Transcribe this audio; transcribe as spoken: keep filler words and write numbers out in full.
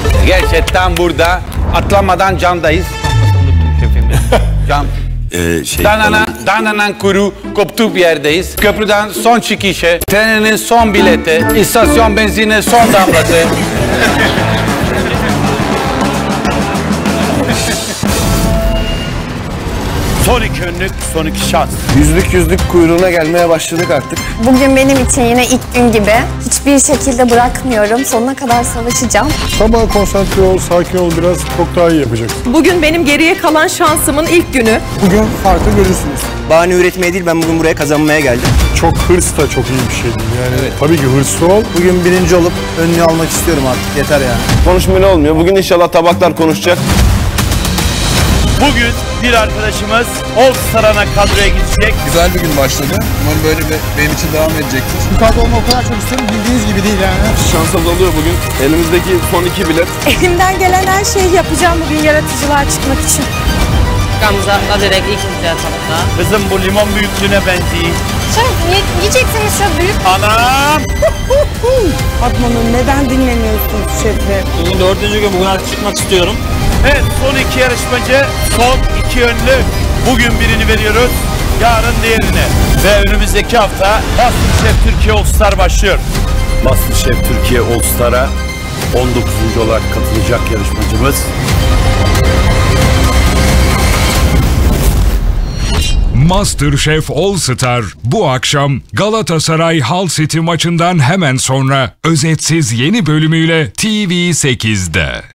Gerçekten burada atlamadan camdayız. Cam. Ee, şey, Danana, Dananan kuru koptuğu bir yerdeyiz. Köprüden son çıkışı, treninin son bileti, istasyon benzinin son damlası. Son iki önlük, son iki şans. Yüzlük yüzlük kuyruğuna gelmeye başladık artık. Bugün benim için yine ilk gün gibi. Hiçbir şekilde bırakmıyorum. Sonuna kadar savaşacağım. Sabah konsantre ol, sakin ol biraz, çok daha iyi yapacaksın. Bugün benim geriye kalan şansımın ilk günü. Bugün farkı görürsünüz. Bahane üretmeye değil, ben bugün buraya kazanmaya geldim. Çok hırs da çok iyi bir şey değil yani. Evet. Tabii ki hırslı ol. Bugün birinci olup önünü almak istiyorum artık, yeter yani. konuşmayla olmuyor. Bugün inşallah tabaklar konuşacak. Bugün bir arkadaşımız All Star'a kadroya gidecek. Güzel bir gün başladı. Umarım böyle bir, benim için devam edecektir. Bu kadro olma o kadar çok istiyorum, bildiğiniz gibi değil yani. Şansımız oluyor bugün. Elimizdeki son iki bilet. Elimden gelen her şeyi yapacağım bugün yaratıcılar çıkmak için. Gamze direkt ilk güzel tabakta. Kızım bu limon büyüklüğüne benziyor. Şef, yiyeceksiniz şu büyük. Anam! Fatma'nın neden dinlemiyorsunuz şefi? Bugün dördüncü gün, bugün artık çıkmak istiyorum. Evet, son iki yarışmacı, son iki önlü. Bugün birini veriyoruz, yarın diğerini. Ve önümüzdeki hafta MasterChef Türkiye All Star başlıyor. MasterChef Türkiye All Star'a on dokuzuncu olarak katılacak yarışmacımız. MasterChef All Star bu akşam Galatasaray Hull City maçından hemen sonra özetsiz yeni bölümüyle T V sekizde.